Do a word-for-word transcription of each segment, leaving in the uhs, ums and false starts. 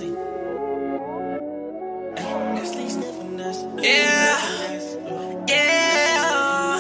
Nessly. Nessly sniffing us. Yeah, yeah.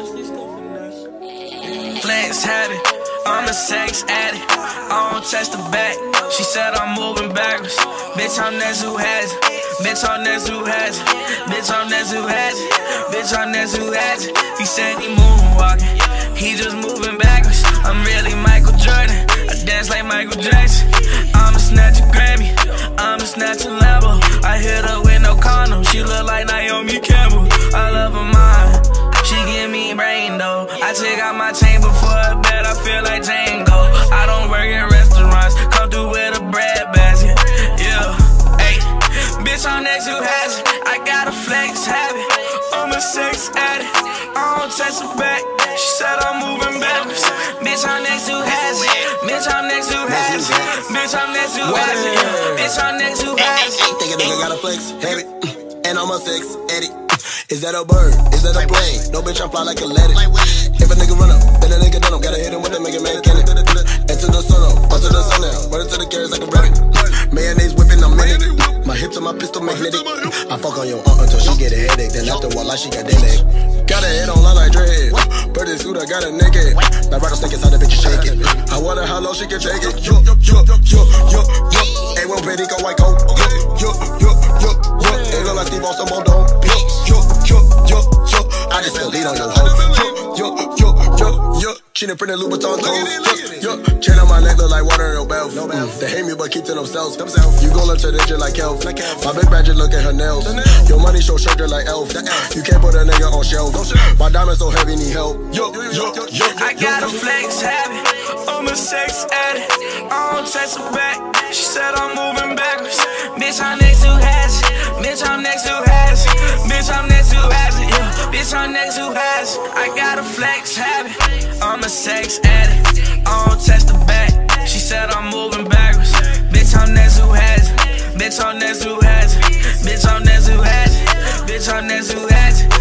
Flex habit, I'm a sex addict. I don't test the back. She said I'm moving backwards. Bitch, I'm Ness who has it. Bitch, I'm Ness who has it. Bitch, I'm Ness who has it. Bitch, I'm Ness who has it. He said he moving walking. He just moving backwards. I'm really Michael Jordan. I dance like Michael Jackson. I'ma snatch a Grammy. I'ma snatch a Lambo. I hit her with no condom. She look like Naomi Campbell. I love her mind. She give me brain though. I take out my chain before a bed. I feel like Django. I don't work in restaurants. Come through with a bread basket. Yeah, hey, bitch, I'm Ness who has it. I got a flex habit. I'm a sex addict. I don't text her back. She said I'm moving backwards. Bitch, I'm Ness who has it. Bitch, I'm Ness who has it. Bitch, I'm Ness who has it. Bitch, I'm Ness who has it. Think a nigga got a flex habit, and I'm a sex addict. Is that a bird? Is that a plane? No bitch, I fly like a lettuce. If a nigga run up, then a nigga done up. Gotta hit him with a make it man cannon. Into the sun up, onto the sun now. Run into the carrots like a rabbit. Mayonnaise whipping, I'm in it. My hips and my pistol magnetic. I fuck on your aunt until she get a headache. Then after a while, like she got day leg. Got a head on line like dread. Birthday suit, I got a naked. Like rattlesnake inside the bitch, shake it. I wonder how low she can take it. Yo, yo, yo, yo, yo, yo. A one petty go white coat. Yo, yo, yo, yo, yo. It look like Steve on some old dome. Yo, yo, yo, yo, yo. I just feel lead on your hoe. Yo, yo, yo, yo, yo. Cheating printed Louboutin toes. Yo, yo. Chain on my neck look like water in your belt. No mm. They hate me but keep to themselves. You gon' learn to the just like Kelv. My big badger look at her nails. Your money show shirt just like Elf. You can't put a nigga on shelf. My diamond so heavy need help. Yo, yo, yo, yo. I got a flex habit. I'm a sex addict. I don't text her back. She said I'm moving backwards. Bitch, I'm Ness who has it. Bitch, I'm Ness who has it. Bitch, I'm Ness who has it. Yeah. Bitch, I'm Ness who has it. I got a flex habit. I'm a sex addict. I don't text her back. She said I'm moving backwards. Bitch, I'm Ness who has it. Bitch, I'm Ness who has it. Bitch, I'm Ness who has it. Bitch, I'm Ness who has it.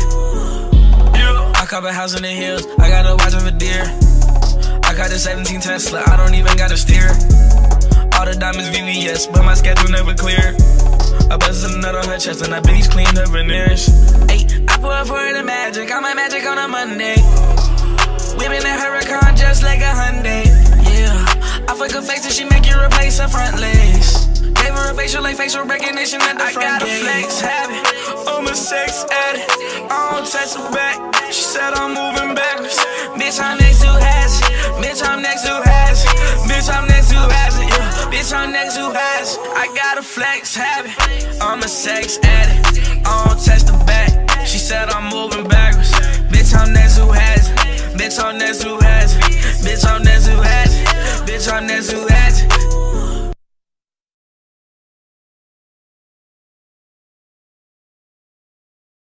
Yeah. I cop a house in the hills. I gotta watch over deer. I got a seventeen Tesla. I don't even gotta steer. All the diamonds V V S, but my schedule never clear. I busted a nut on her chest and I bitch cleaned her veneers. Ay, I put up for her the magic. I my magic on a Monday. Whipping a hurricane just like a Hyundai. Yeah, I fuck her face and she make you replace her front legs. Gave her a facial like facial recognition at the I front got gate. A flex habit. I'm a sex addict. I don't text her back. She said I'm moving backwards. Bitch, I'm Ness who has it. Bitch, I'm Ness who has it. Bitch, I'm Ness who has it. Yeah. Bitch, I'm Ness who has it. I got a flex habit. I'm a sex addict. I don't text her back. She said I'm moving backwards. Bitch, I'm Ness who has it. Bitch, I'm Ness who has it. Bitch, I'm Ness who has it. Bitch, I'm Ness who has it.